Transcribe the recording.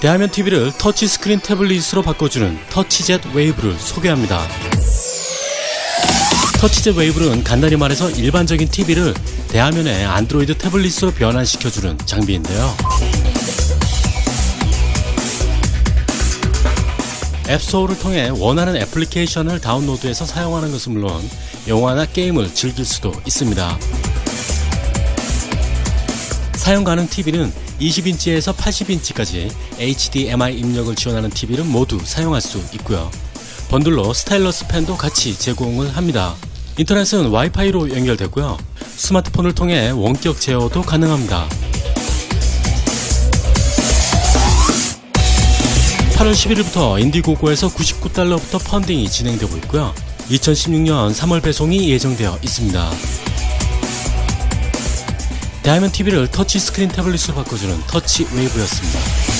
대화면 TV를 터치스크린 태블릿으로 바꿔주는 터치젯 웨이브를 소개합니다. 터치젯 웨이브는 간단히 말해서 일반적인 TV를 대화면의 안드로이드 태블릿으로 변환시켜주는 장비인데요. 앱스토어를 통해 원하는 애플리케이션을 다운로드해서 사용하는 것은 물론 영화나 게임을 즐길 수도 있습니다. 사용 가능 TV는 20인치에서 80인치까지 HDMI 입력을 지원하는 TV를 모두 사용할 수 있고요. 번들로 스타일러스 펜도 같이 제공을 합니다. 인터넷은 와이파이로 연결되고요. 스마트폰을 통해 원격 제어도 가능합니다. 8월 11일부터 인디고고에서 $99부터 펀딩이 진행되고 있고요. 2016년 3월 배송이 예정되어 있습니다. 대화면 TV를 터치스크린 태블릿으로 바꿔주는 터치 웨이브였습니다.